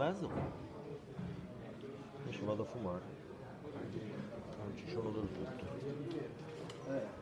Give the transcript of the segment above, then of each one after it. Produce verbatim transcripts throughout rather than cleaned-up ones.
mezzo? Adesso vado a fumare. Non ci sono del tutto. Eh.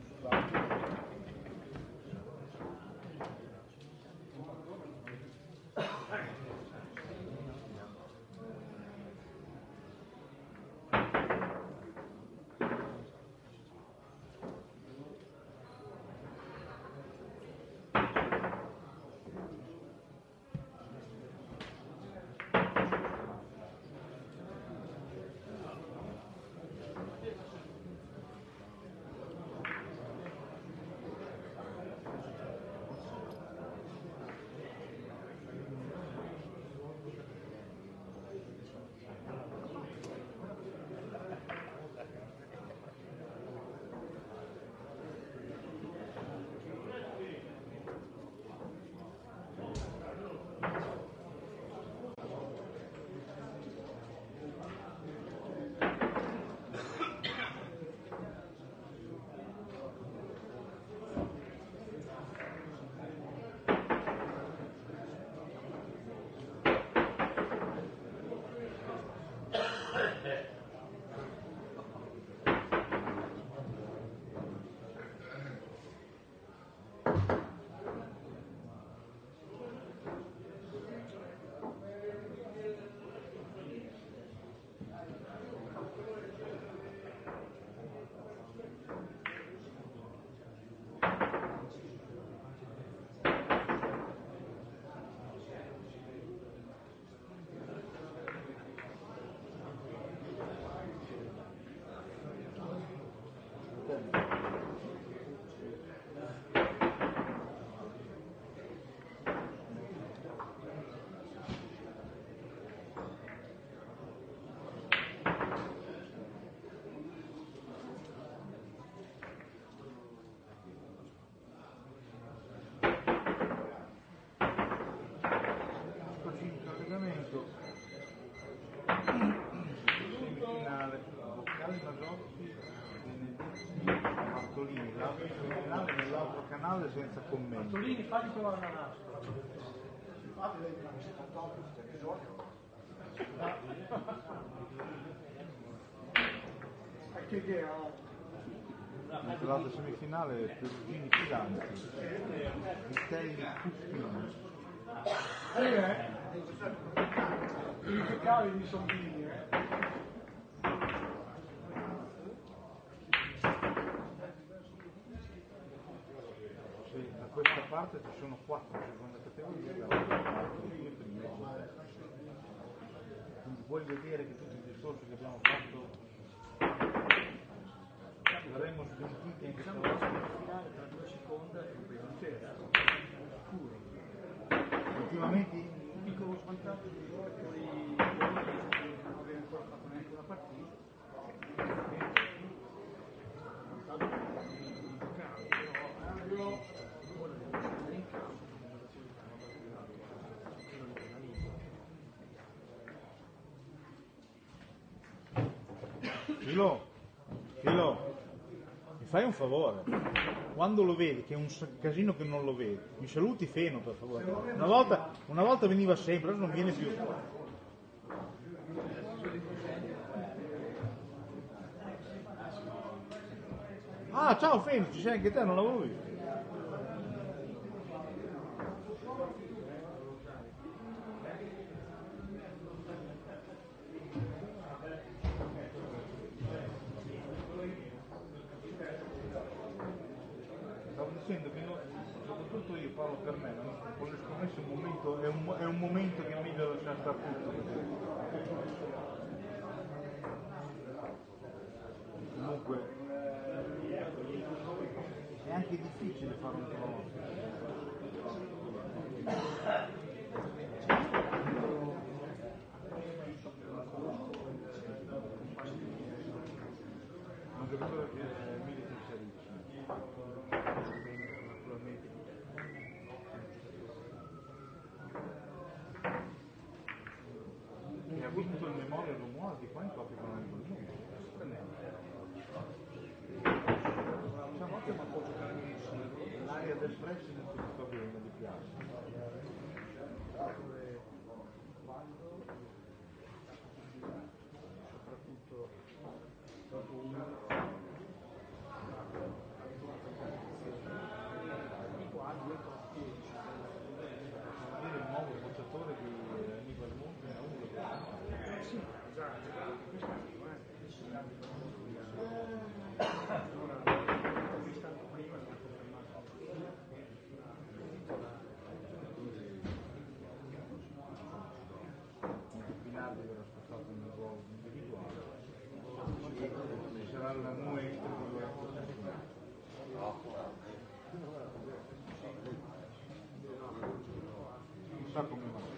Semifinale, Boccali Masotti, Bartolini, l'altro semifinale nell'altro canale senza commenti. Bartolini, fagli provare una nasca. Che idea? Mentre l'altra semifinale Perugini Pisanti, Vitelli Puspini. Eh? Che cavi mi sono figli, eh? Sì, da questa parte ci sono quattro seconde categorie, dall'altra parte due prime. Quindi vuoi vedere che tutto il discorso che abbiamo fatto saremmo smentiti anche Diciamo stavolta. che la finale tra due seconde è un primo intero. Sicuro. Ultimamente Un piccolo svantaggio di giocatori buoni che non aveva ancora fatto neanche una partita. Vantaggio di giocare, però io ora devo scendere in campo, non si riusciamo a partire la Liga. Filo, Filo, mi fai un favore, quando lo vedi, che è un casino che non lo vedi, mi saluti Feno per favore. Una volta, una volta veniva sempre, adesso non viene più. Ah, ciao Feno, ci sei anche te, non l'avevo visto. Stavo dicendo che no, soprattutto io parlo per me, no? Con le scommesse è un momento, è un, è un momento che è meglio lasciare stare tutto. Comunque è anche difficile fare un pronostico. Un giocatore che è Militic Savic, naturalmente. Che ha vinto il Memorial Romualdi qua in Coppa con il mondo. Diciamo che l'area del pressing non si sta bene, mi piace. valido, soprattutto dopo uno i quadri avere il nuovo portatore di Nico Almonte è uno che sì, esatto, questo è eh. Allora, ho visto prima, non ho confermato. Pinardi verrà spostato nel ruolo individuale, ci sarà la nuestra di quella posizione. Non sa come mai.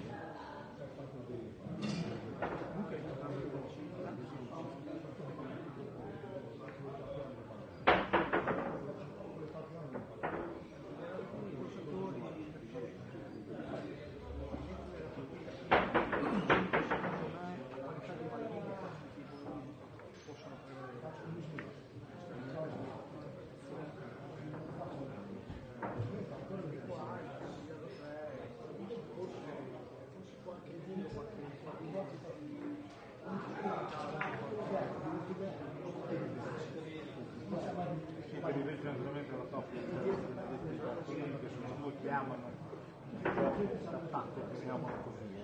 Sì, per il rifinanziamento della top, che sono due che amano l'attacco, chiamiamolo così.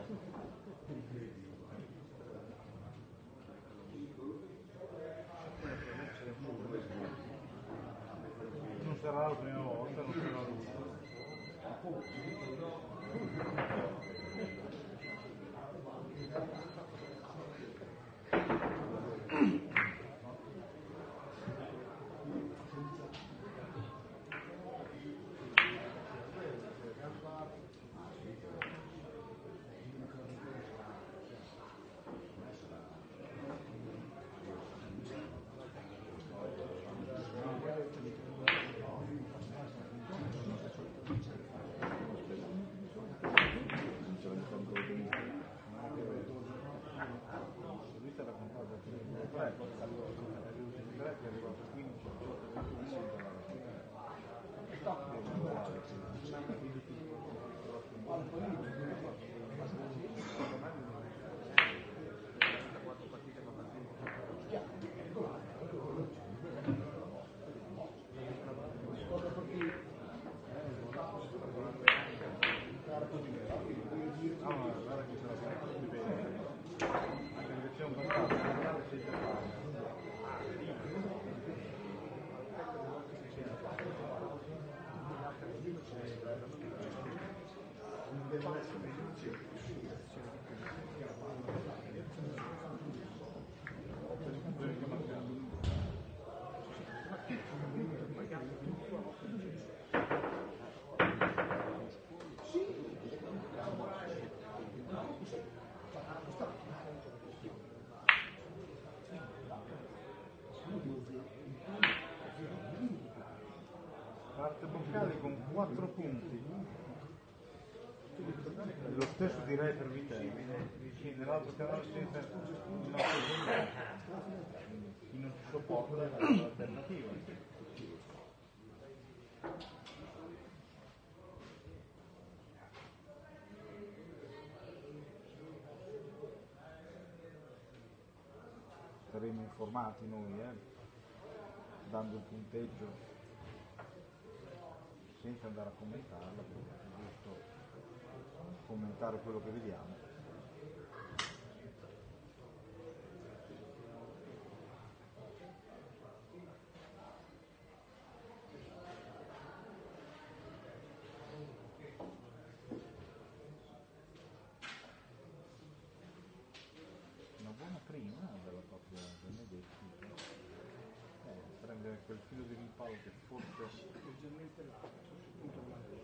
Non sarà la prima volta, non sarà l'ultima. Parte Boccali con quattro punti, lo stesso direi per Vitelli, sì, nell'altro canale senza in non ci sopporta l'alternativa. Saremo informati noi, eh, dando il punteggio senza andare a commentarla, perché è giusto commentare quello che vediamo. Una buona prima della propria Benedetti, eh, prendere quel filo di rimpallo che forse leggermente punto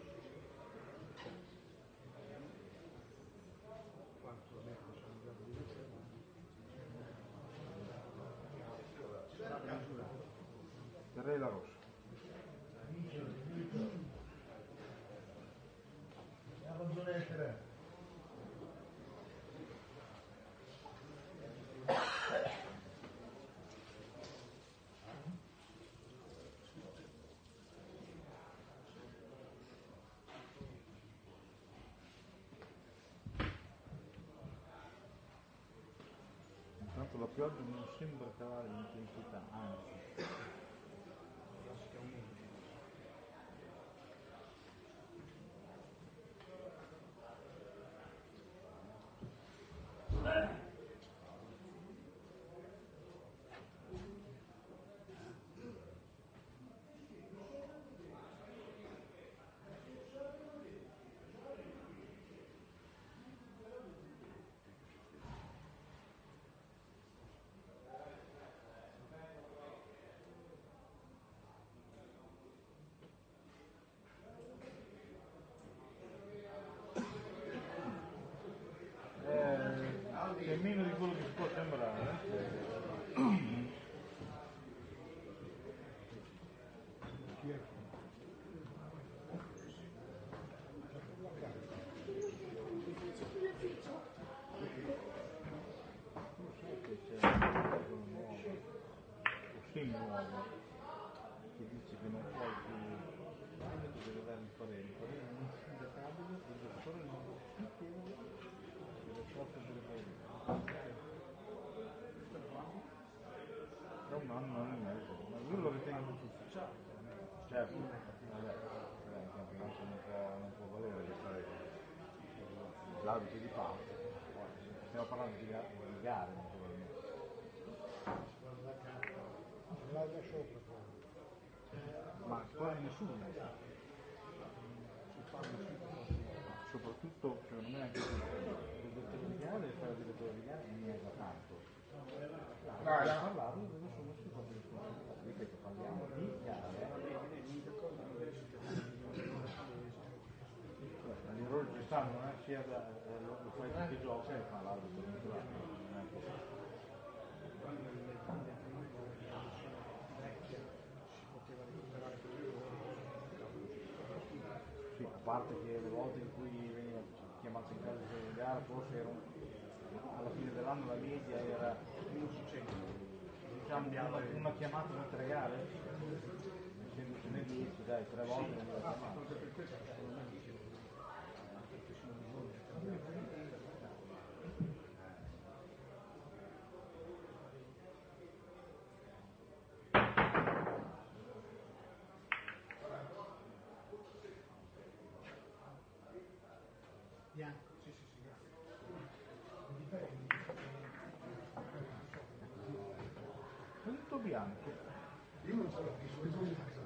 quanto adesso sono già di terrei la rossa. pioggia non sembra calare l'intensità, anzi. È meno di quello che si può sembrare. Sì, nuovo, che dice che non puoi più deve dare il parere, il parere non è insindacabile, il dottore non lo spiegevole delle forze delle paure. Da un anno, un anno e mezzo, ma io lo ritengo molto ufficiale. Certo, vabbè, il campionato non può, non può valere le pareti. L'arbitro di parte, stiamo parlando di, di gare naturalmente. là sopra poi. Ma poi nessuno soprattutto secondo me anche il direttore di gara deve fare il direttore di gara e non è da tanto a parlarlo deve assumersi proprio responsabilità, ripeto, parliamo di gare. Gli errori ci stanno, non è sia da lo fai tutti i giochi e fa l'arbitro naturale, non è così. Sì, a parte che le volte in cui veniva chiamato in casa di gara forse era un, alla fine dell'anno la media era diciamo una, una chiamata in tre gare, essendocene dieci, dai, tre volte veniva chiamata. Bianco, sì, sì, sì, grazie. Punto bianco. Io non so che sono in casa.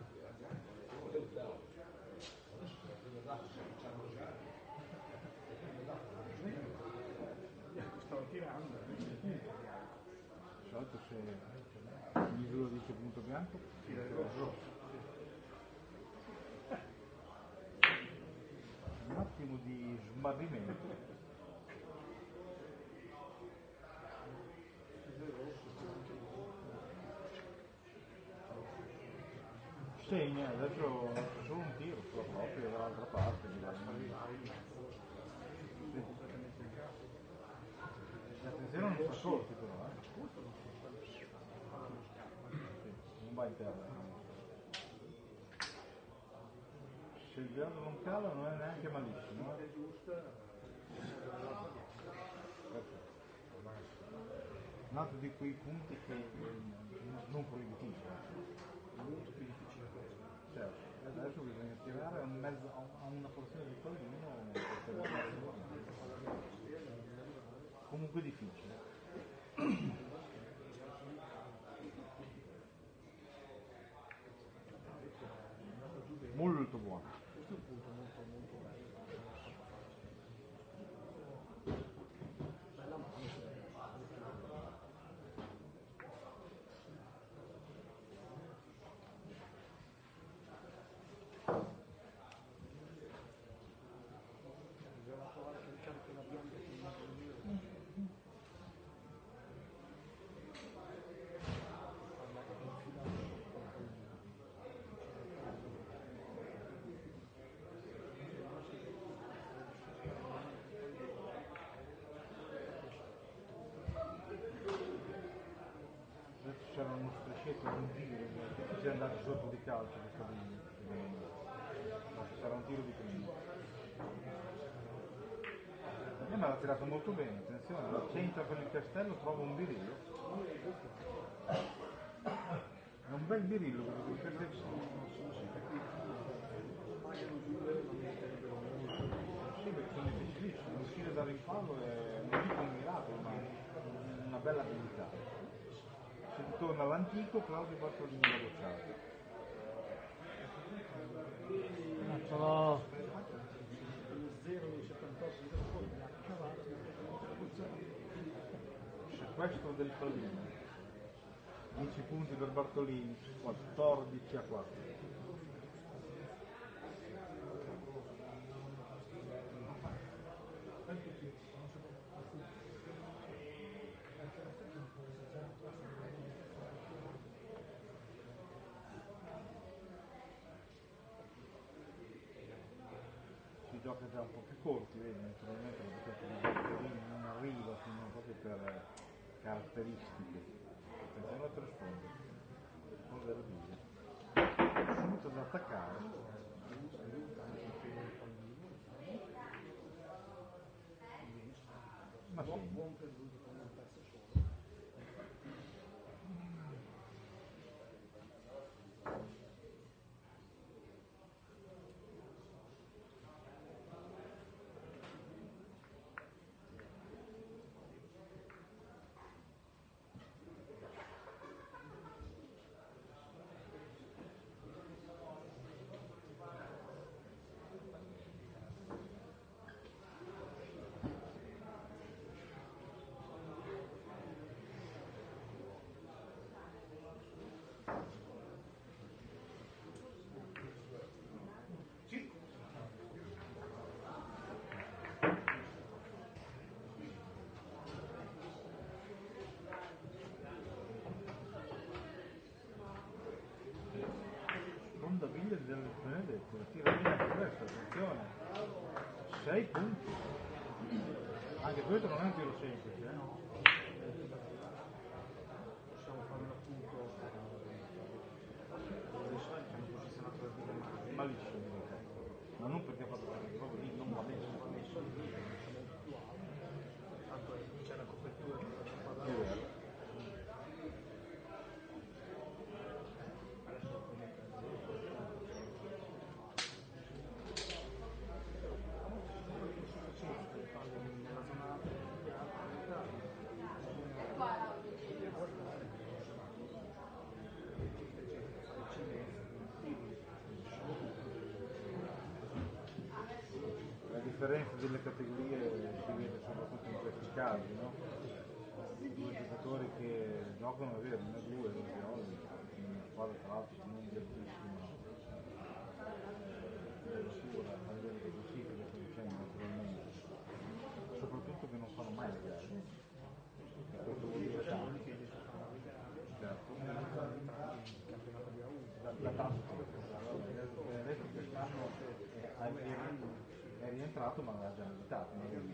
Bianco stavo tirando. Di solito se il misura dice punto bianco, tira il rosso. Un attimo di smarrimento. Segna, adesso c'è solo un tiro sulla propria dall'altra parte. Di là. Sì. Attenzione non fa sorti però, eh. Sì, non va in terra. Se il grado non cala non è neanche malissimo. Eh. Un altro di quei punti che eh, non proibitivi. Molto più difficile questo. Certo, adesso bisogna tirare a, mezzo, a una porzione di pallino per fare comunque difficile. Molto buono. Questo è un punto molto molto bello. Bella mano. Bisogna provare a caricare quella bianca che mi ha Adesso c'era uno striscietto di un tiro che si è andato sotto di calcio di Cavigli. Sarà un tiro di prima. Eh, ma l'ha tirato molto bene, attenzione, al centro per il castello trova un birillo. È un bel birillo perché queste sì, perché sono difficilissime, uscire dal rimpallo è non dico un miracolo, ma una bella abilità. Si ritorna all'antico Claudio Bartolini da bocciato. Sono zero virgola settantotto di Castello mi ha cavato Sequestro del pallino, dieci punti per Bartolini, quattordici a quattro. Si gioca già un po' più corti, vedi, naturalmente la bocciata di Bartolini non arriva fino proprio per caratteristiche. Attenzione a tre sponde, sponde della Bibbia. Subito da attaccare. Ma sì. buon per lui che prende un pezzo solo. Sponda Biglia del Benedetto, tira via anche questo, attenzione. sei punti. Anche questo non è un tiro semplice, eh? Possiamo fare un appunto dove sai che hanno posizionato la vita male. Malissimo, ma non perché ha fatto perché proprio lì non va bene. Non va messo lì, è molto più alto. Tanto c'è la copertura che faccio È parlare. vero. Nella zona La differenza delle categorie si vede soprattutto in questi casi, no? Due giocatori che giocano, è vero, ne due, due violi, in una squadra tra l'altro non direttissima, della sicura a livello di classifica, sto dicendo naturalmente, soprattutto che non fanno mai le gare, e questo vuol dire tanto, certo, da, da tanto tempo, Benedetto quest'anno è, è, è rientrato ma l'ha già militato,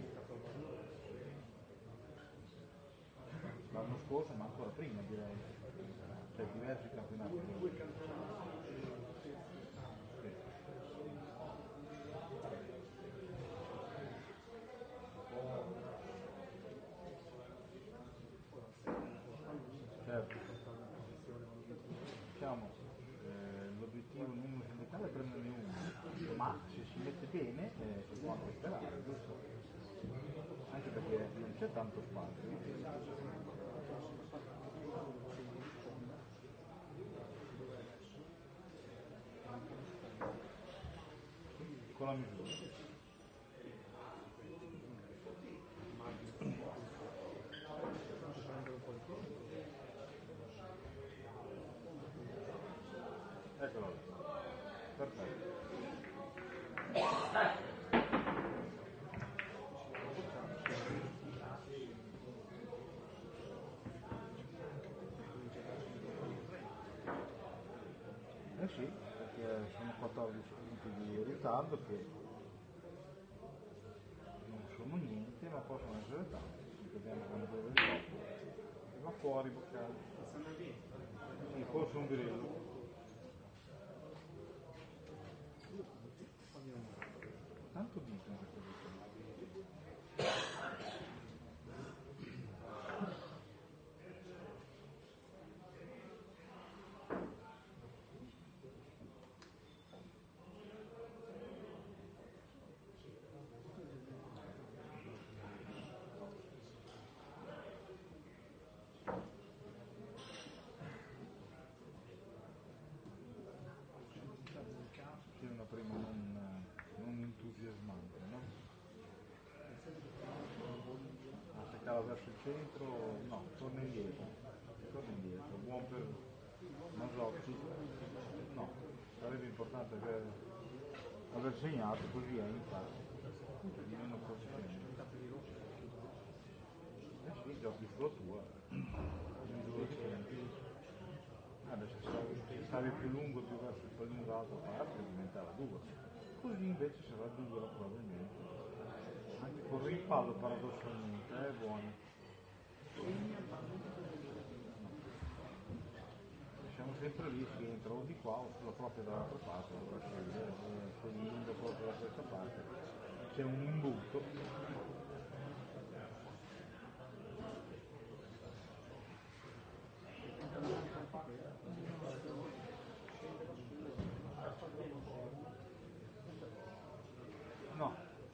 l'anno scorso ma ancora prima direi, cioè diversi campionati. Sì. Certo. Diciamo, eh, l'obiettivo minimo sindacale è prenderne uno, ma se si mette bene eh, si può anche sperare, giusto? Anche perché non c'è tanto spazio. Con la misura. Eccolo lì. Perfetto. Eh sì, perché sono quattordici punti di ritardo che non sono niente ma possono essere tanti. Vediamo quando deve il gioco. E va fuori Boccali. Sì, forse un birillo. Tanto dicono queste cose. verso il centro, no, torna indietro, torna indietro, buon per Masotti, no, sarebbe importante per aver segnato, così è infatti, di meno posizione. Eh sì, giochi sulla tua, in due tempi. Adesso se stavi più lungo più verso il pallino dall'altra parte diventava due, così invece sarà due probabilmente, anche con il rimpallo paradossalmente è buono. Siamo sempre lì, si entra o di qua o sulla propria dall'altra parte, se il lungo proprio da questa parte c'è un imbuto. No.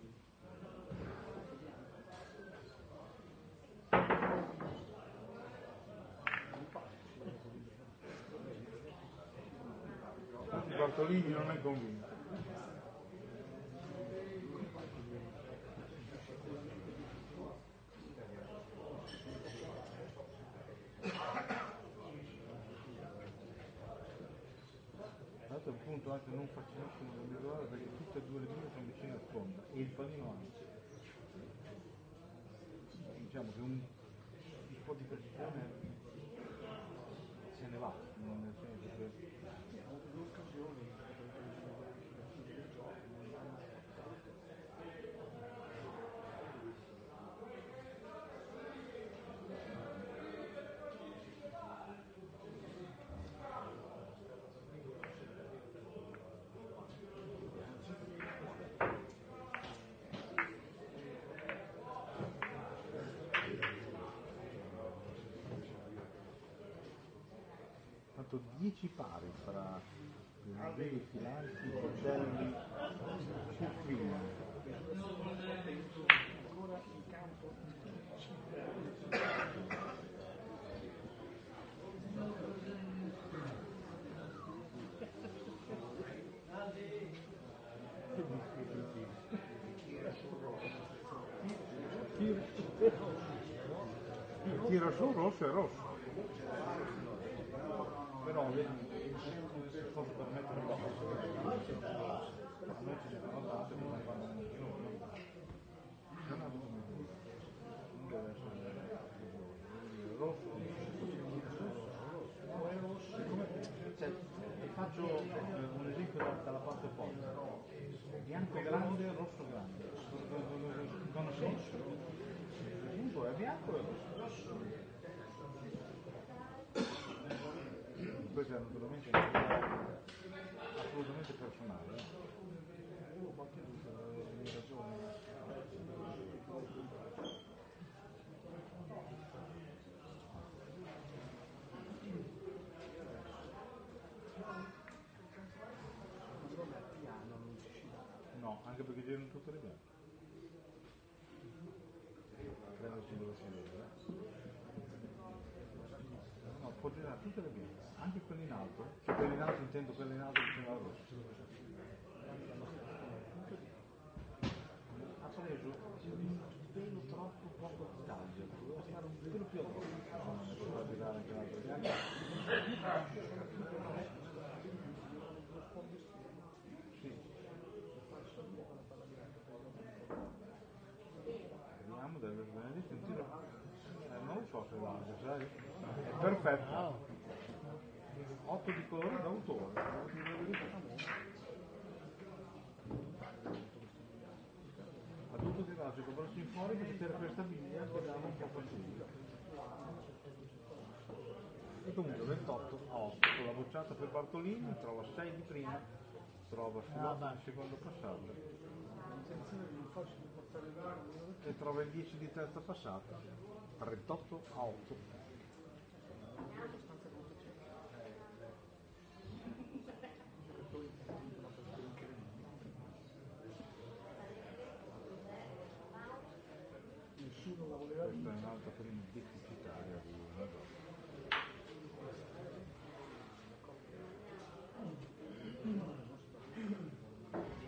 Infatti Bartolini non è convinto. Dato appunto anche non facilissimo da misurare perché tutte e due le due sono vicine a sponda e il pallino anche. Diciamo che un, un po' di precisione se ne va, nel senso che dieci pari fra Pirandelli, Filanti, Bocelli, Cuffini. Ancora in campo Il tiro su rosso è rosso. Però vedi, se posso permettere dopo, a noi ce ne fanno tante, ma ne fanno un pochino più. Non deve essere rosso, cioè, ti faccio un esempio dalla parte opposta. Bianco grande, rosso grande. Conoscenza. Il punto è bianco e rosso. Questo è naturalmente assolutamente personale. Eh. Qualche hai ragione. No, anche perché girano tutte le bianche. Prendersi dove si vede. No, può girare tutte le bianche. Anche quelli in alto, cioè quelli in alto intendo quelli in alto vicino alla rossa. Ha preso un pelo troppo poco di taglio, doveva fare un pelo più alto, non ne poteva girare anche l'altro bianco. Sì. Vediamo deve venire un tiro. Eh, non lo so se è largo, sai? È perfetto. otto di colore d'autore, devo dire la verità. Ha dovuto tirarsi con braccio in fuori perché c'era questa biglia che dava un po' fastidio. E comunque ventotto a otto con la bocciata per Bartolini, trova sei di prima, trova sull'otto di secondo passato e trova il dieci di terza passata, trentotto a otto. nessuno la voleva Questa è vincere. un'altra prima deficitaria di una donna.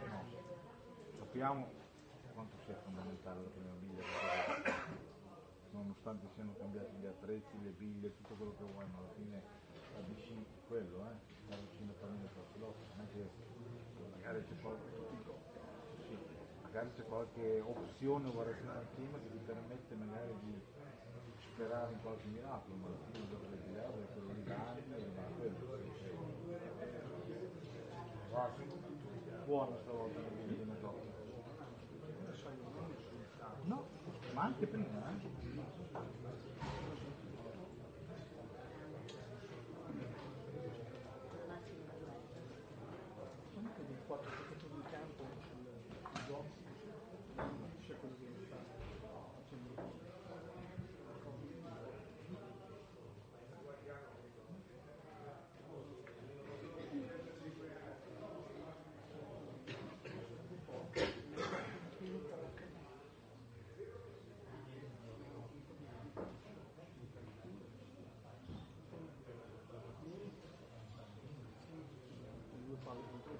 No, sappiamo quanto sia fondamentale la prima biglia. nonostante siano cambiati gli attrezzi, le biglie, tutto quello che vuoi, ma alla fine la vicino quello, eh, la vicino famiglia Tortolotto, non è che magari c'è qualche, sì, magari c'è qualche opzione o variazione al clima che ti permette magari di sperare in qualche miracolo, ma alla fine il gioco del biliardo è quello lì da anni e rimane quello. Guarda, buono stavolta la vita di Metocchio. No, ma anche prima, eh? Comunque del quattro giocatori di campo sul gioco c'è quello che sta facendo. Due palle contro il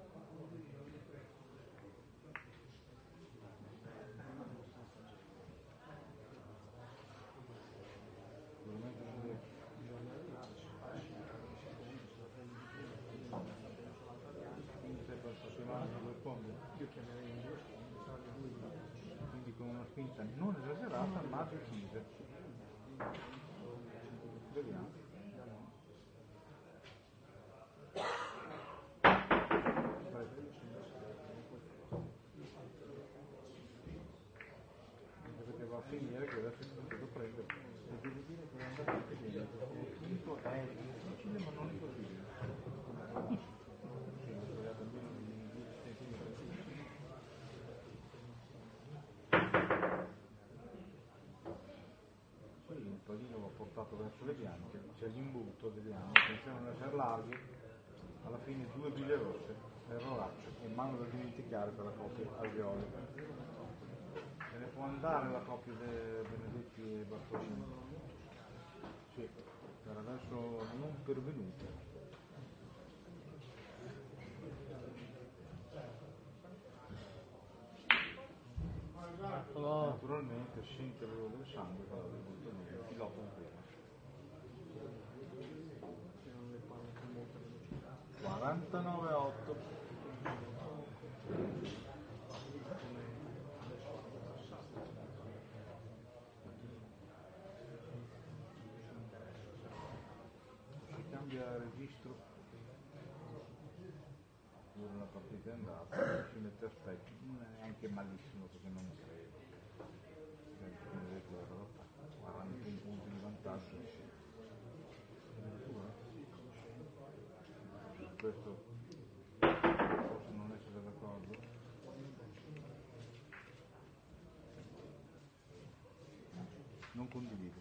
io chiamerei in giusto, Quindi con una spinta non esagerata ma decisa. Vediamo. Perché va a finire che adesso è potuto prendere e devo dire che è andato anche bene. Il punto è difficile ma non impossibile. Sì, ho sbagliato almeno di dieci centimetri. Poi il pallino va portato verso le bianche, c'è l'imbuto, vediamo, attenzione a non essere larghi, alla fine due biglie rosse, erroraccio, e mano da dimenticare per la coppia alveoli. Se ne può andare la coppia de Benedetti e Bartolini? Sì, per adesso non pervenuti. Naturalmente scende l'olio del sangue, però del Montenegro, il pilota in prima. quarantanove a otto. Si cambia registro, ora la partita è andata, si mette a specchio, non è neanche malissimo perché non credo. quarantuno punti di vantaggio. Questo posso non essere d'accordo. Non condivido.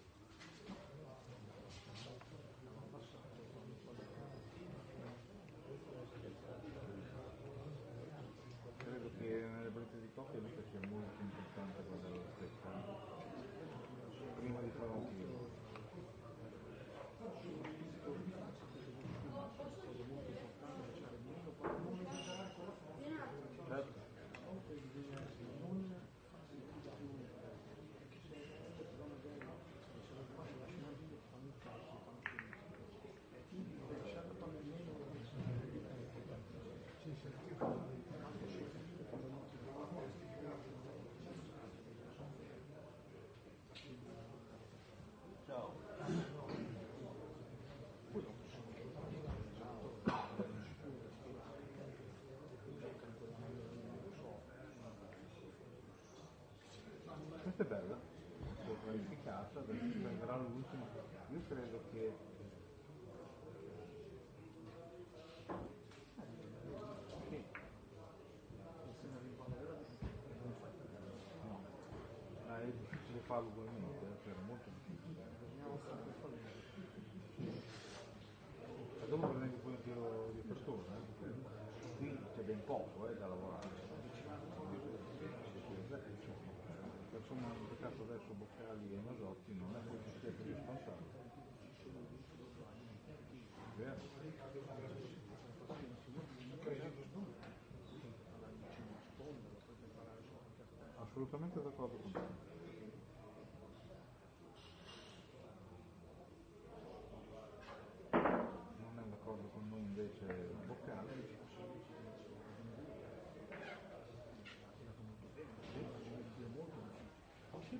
Credo che nelle partite di coppia questo sia molto importante guardare lo spettacolo prima di fare un tiro. Certo. Ciao. Questa è bella, si è qualificata, adesso prenderà l'ultimo. Io credo che sì. Ah, è difficile farlo ugualmente, eh, era molto difficile. Ma dopo prendete poi un tiro di apertura, eh? Qui c'è ben poco eh, da lavorare. Insomma, hanno giocato adesso Boccali e Masotti, non è poi che sia così scontato. Vero? Assolutamente d'accordo con te.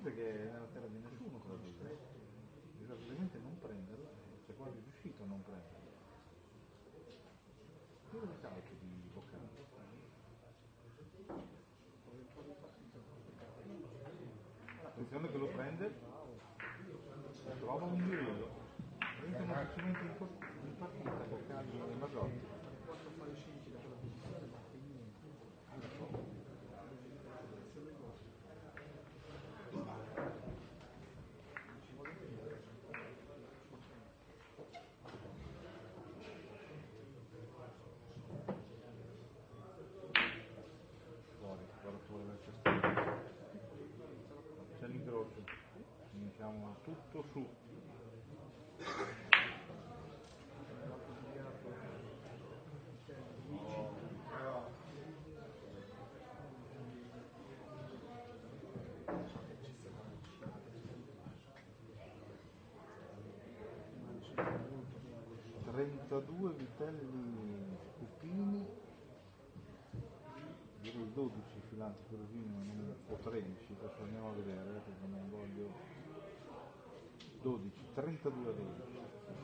Niente che nella terra di nessuno però dice. Esattamente non prenderla, c'è quasi riuscito a non prenderla. Tiro di calcio di Boccano. Attenzione che lo prende, trova un livello, entrano facilmente in, in partita Boccani e Masotti. C'è l'incrocio, iniziamo tutto su. trentadue vitelli Pupini, direi dodici filanti perugini o tredici, adesso andiamo a vedere perché non voglio. dodici, trentadue a dodici.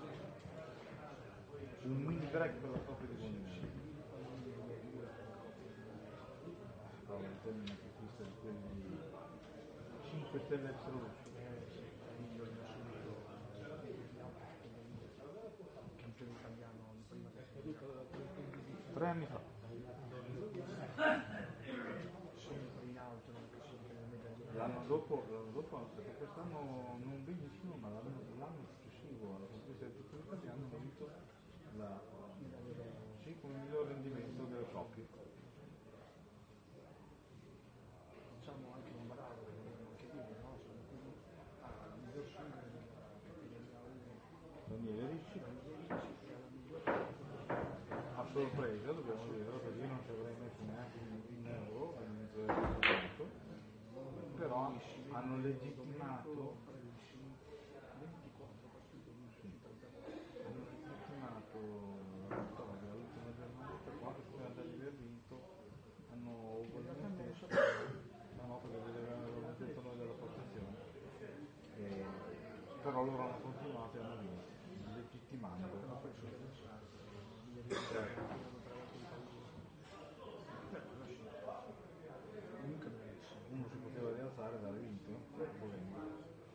Un mini break per la coppia di Boninelli. Allora, il termine che acquista di quelli cinque stelle assoluti. Campione italiano in prima Tre anni fa. sempre in alto nella classifica delle medaglie. L'anno dopo, l'anno dopo hanno fatto quest'anno non benissimo, ma l'anno, l'anno successivo alla conquista del titolo italiano hanno vinto la, sì, con il miglior rendimento delle coppie. Diciamo anche un bravo, dobbiamo anche dire, no? Sono quelli al miglior singolo della categoria uno. Daniele Ricci, Che ha la miglior a sorpresa dobbiamo dirlo, perché io non ci avrei messo neanche un euro all'inizio del campionato, però hanno legittimato ventiquattro partite vinte. hanno legittimato la vittoria l'ultima giornata, quando si è andati aver vinto hanno ugualmente no, no, perché avevano detto noi della postazione, e, però loro hanno continuato e hanno vinto, legittimando. Uno si poteva rialzare e aveva vinto, volendo.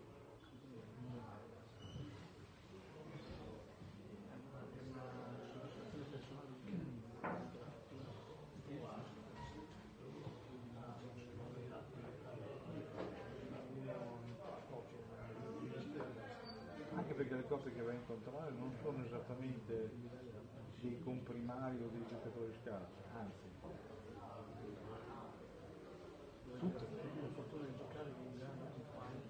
Anche perché le coppie che va a incontrare non sono esattamente dei comprimari o dei giocatori scarsi, anzi, tutte. La fortuna di giocare con un grande compagno.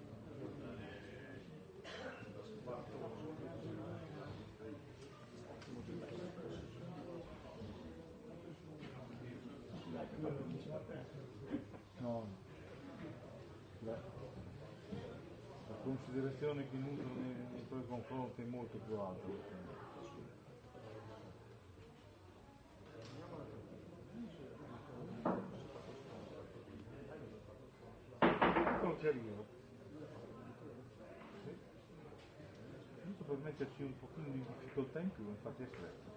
No, la, la considerazione che nutrono nei, nei tuoi confronti è molto più alta. Eccolo che arriva. Sì. Giusto per metterci un pochino di difficoltà in più, infatti è stretto.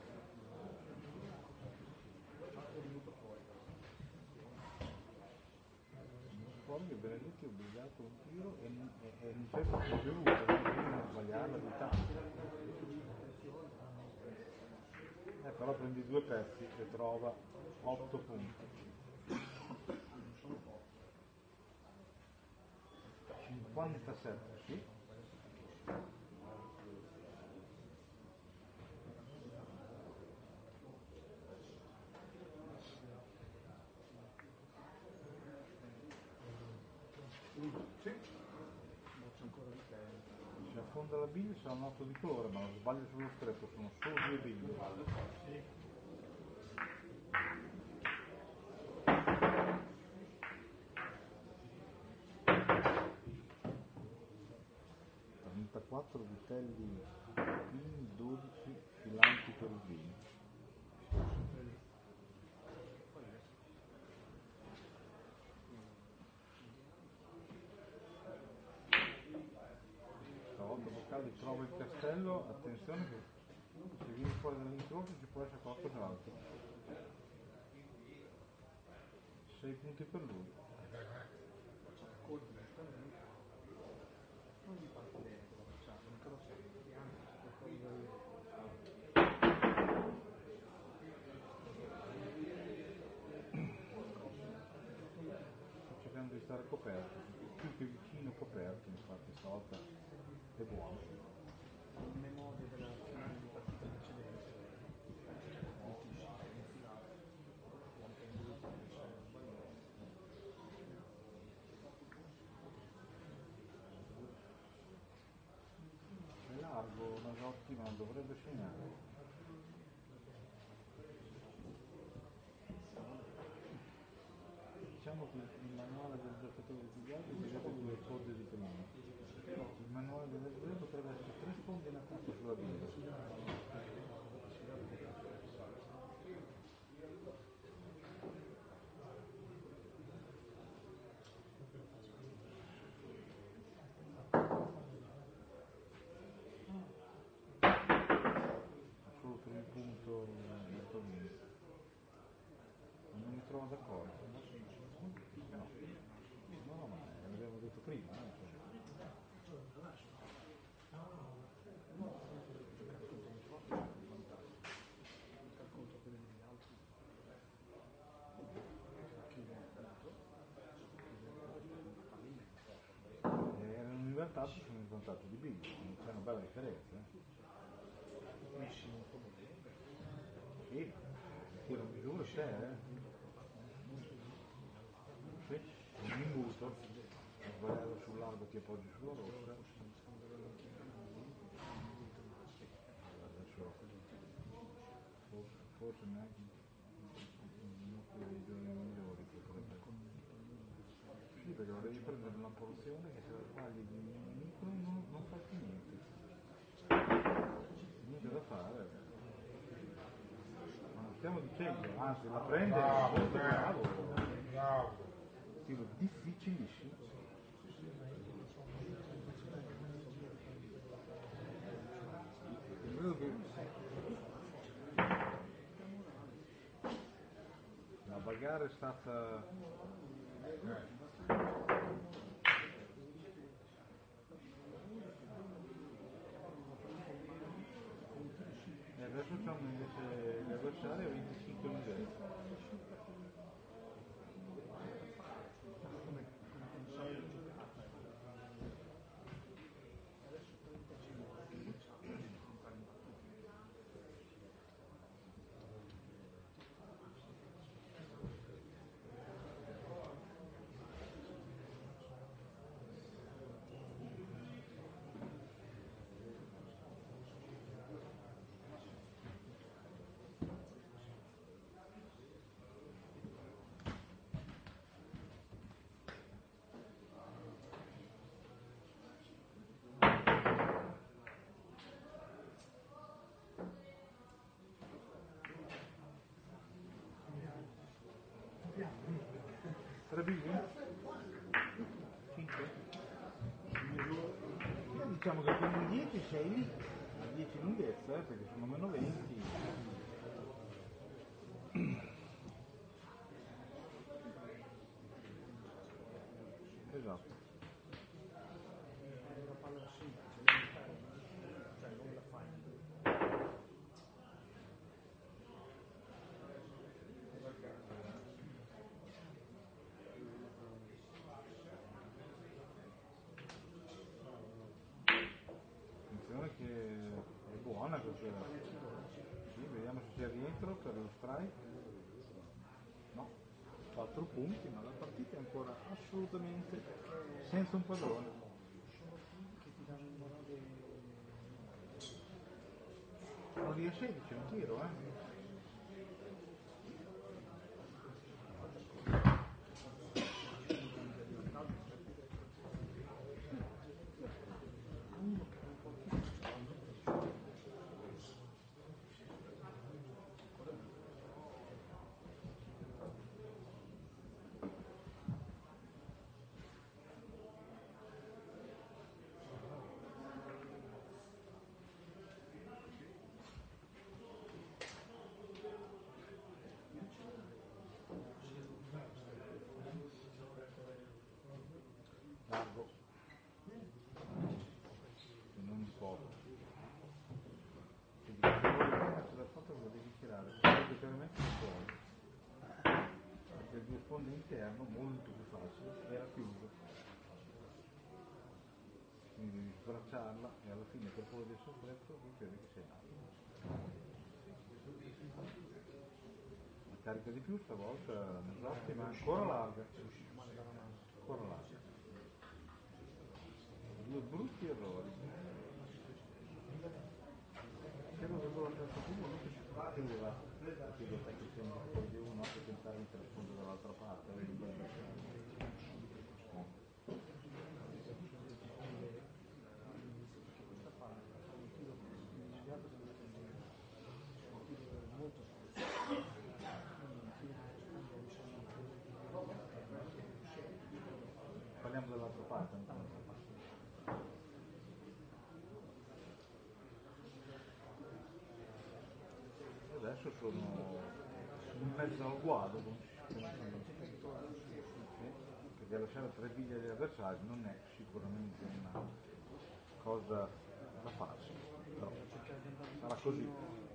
Fuori che Benedetti è obbligato a un tiro e non c'è più bevuto, non sbagliarla di tanto. Eh, però prendi due pezzi e trova otto punti. cinquantasette, sì. Sì. Si affonda la biglia, sarà un otto di colore, ma non sbaglio sullo stretto, sono solo due biglie. trentaquattro vitelli Pupini, dodici filanti perugini. quello, attenzione che se vieni fuori dall'incrocio ci può essere qualcos'altro. sei punti per lui. Non gli parte dentro, cioè, non te lo senti, Sto cercando di stare coperto, più che vicino coperto, infatti stavolta è buono. in memoria della finale di partita precedente, È largo, Nasotti, ma dovrebbe segnare. Diciamo che il manuale del giocatore di Gato direbbe due sponde di comune. Il manuale del giocatore potrebbe essere tre sponde e una punta sulla via. Solo per il punto molto bene. Non mi trovo d'accordo. No, no, ma l'abbiamo detto prima. Eh? Erano in vantaggio, sono in vantaggio di Bill, c'è una bella differenza. Eh? Sì, il tiro in misura c'è, eh? Sì, un imbuto, ho sbagliato sul largo ti appoggi sulla rossa. Adesso forse, forse neanche uno dei giorni migliori potrebbe. Sì, perché volevi prendere una porzione che se la sbagli di un micro non, non fai più niente. Niente da fare. Ma non stiamo dicendo, anzi la prende Bravo, molto bravo. bravo. Tiro difficilissimo. Credo che la bagarre è stata e adesso c'hanno invece gli avversari a venticinque livelli. Tre bigli? cinque? Diciamo che con un dieci sei lì, a dieci lunghezza, eh, perché sono meno venti. Esatto. una palla semplice, cioè non la fai. Attenzione che è buona questa. Sì, vediamo se sia rientro per lo strike. No, quattro punti, ma la partita è ancora assolutamente senza un padrone. Che ti danno un morale. Sono lì a sedici, un tiro, eh? sfondo interno molto più facile, era chiuso. Quindi devi sbracciarla e alla fine per quello del soffretto tu credi che sia alto. La carica di più stavolta Mazzotti, ma ancora larga. Ancora larga. Due brutti errori. Credo che quello che fatto prima non si poteva, perché lo sai che sembra che poi uno anche tentare di rispondere dall'altra parte, vedi bene. Parliamo dall'altra parte ancora. Adesso sono in mezzo al guado, perché lasciare tre biglie agli avversari non è sicuramente una cosa da farsi, però sarà così.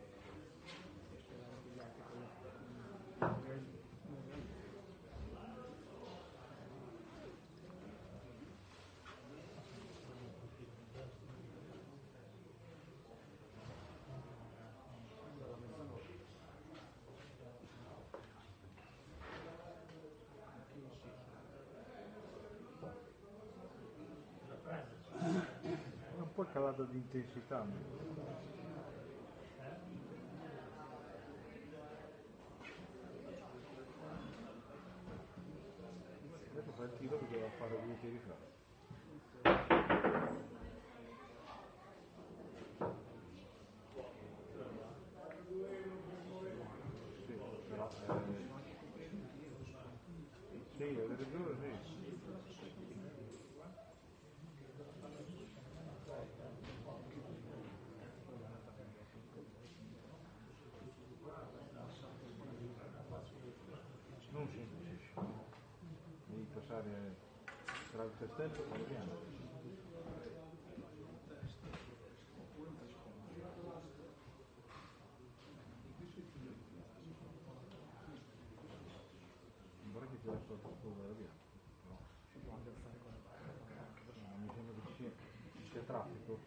È un po' calata di intensità. Adesso fa il tiro che doveva fare due tiri fa. Sì, però eh, sì, avete ragione, sì. Non semplice, devi passare tra il castello e il piano. Non vorrei che ti lasci il castello della piano, però no, mi sembra che ci sia, ci sia traffico.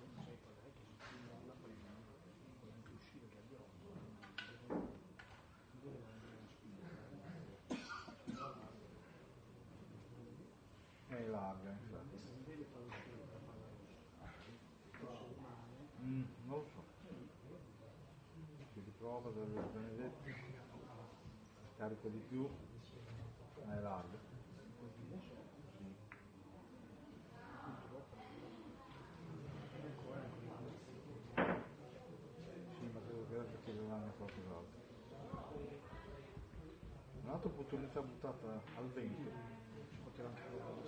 È larga, infatti. Mm, non lo so. Si riprova da Benedetti, carica di più, ma è larga. Sì. Sì, ma credo che adesso chiederanno qualcos'altro. Un'altra opportunità buttata al vento. Poteva anche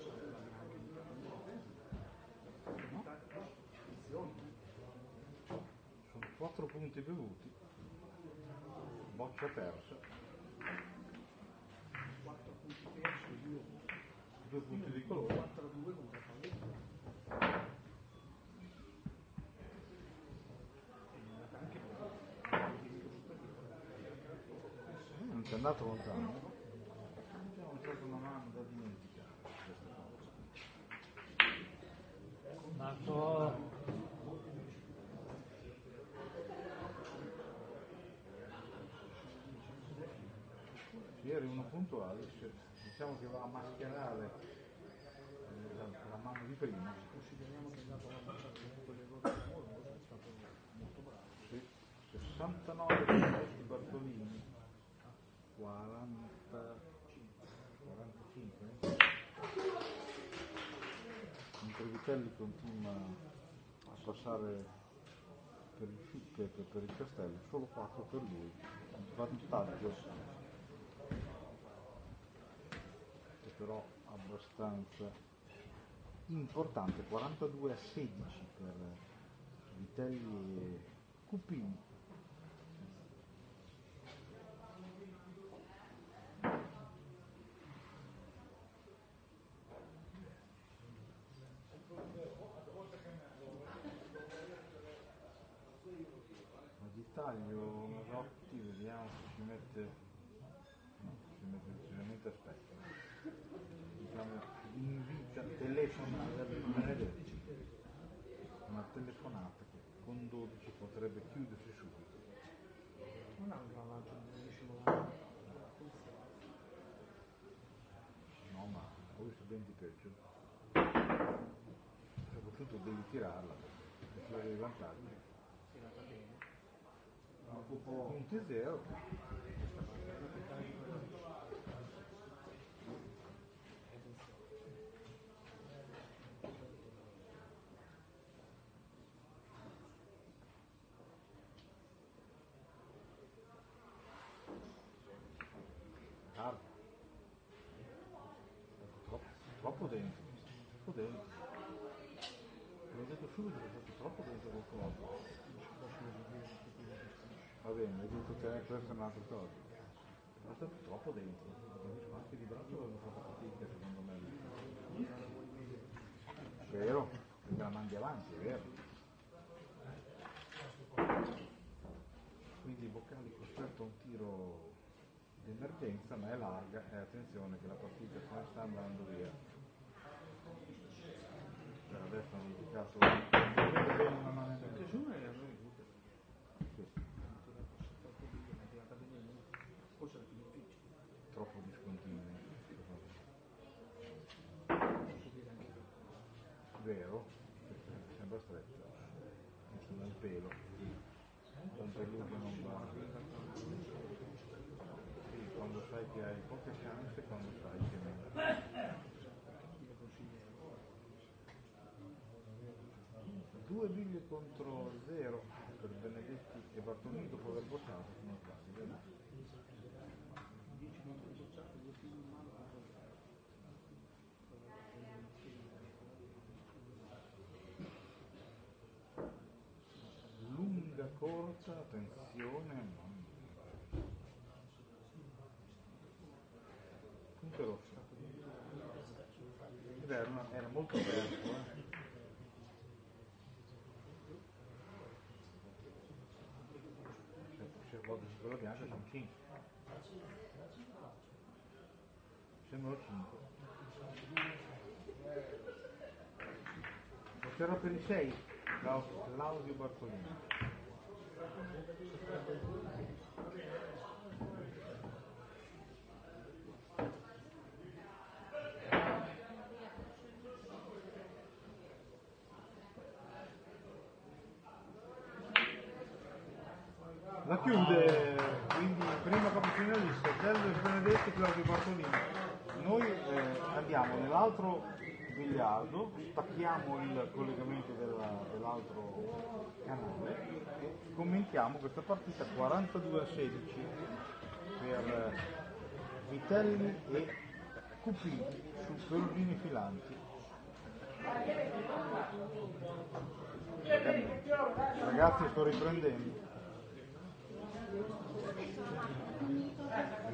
Sono quattro punti bevuti, boccia persa, quattro punti persi, due due punti di colore. quattro a due contro Palletto. Non c'è andato lontano. Abbiamo giocato una mano da dimenticare questa cosa. Marco! Sì, eri uno puntuale, diciamo che va a mascherare la, la mano di prima. Consideriamo che è andato a facciare quell'errore clamoroso, è stato molto bravo. Sì, sessantanove punti Bartolini, quaranta, quarantacinque, mentre Vitelli continua a passare per il, per, per il castello, solo quattro per lui, un vantaggio che però abbastanza importante, quarantadue a sedici per Vitelli e Cupini. Ma di taglio Mazzotti, vediamo se ci mette, no, ci mette decisamente a Benedetto, una telefonata che con dodici potrebbe chiudersi subito. Non ha un gravaggio bellissimo la funzione. No, ma ho visto ben di peggio. Soprattutto devi tirarla, perché ti vedi i vantaggi. Tirata bene. Punti zero. Guarda. Troppo, troppo dentro. Troppo dentro. L'ho detto subito che è stato troppo dentro quel coso. Va bene, hai detto che questa è un'altra cosa. È stato troppo dentro. Ho visto anche di braccio avevo fatto fatica secondo me. Vero? Perché la mandi avanti, è vero. Quindi Boccali costretto a un tiro di emergenza, ma è larga e attenzione che la partita se ne sta andando via. Per adesso hanno indicato una mano in Che su è noi tutte. Sì, Troppo bene, è tirata bene. Forse era più difficile. troppo discontinui. Posso dire anche te. Vero? Sembra stretto. Insomma il pelo. Un pelo che non va. Sì, quando sai che hai poche chance, quando sai che non. Due biglie contro zero per Benedetti e Bartolini dopo aver bocciato, se non sbaglio, vero? dieci minuti di bocciato, due fili in mano. Lunga corsa, attenzione, mamma mia. Punto rosso. Ed era, una- era molto aperto, eh. Se guardi su quella bianca sono cinque. Sembrano cinque. E c'era per i sei, Claudio Bartolini. La chiude, quindi prima capofinalista, Delves Benedetti e Claudio Bartolini. Noi eh, andiamo nell'altro biliardo, stacchiamo il collegamento della- dell'altro canale e commentiamo questa partita quarantadue a sedici per Vitelli e Cupini su Perugini Filanti. Ragazzi, sto riprendendo.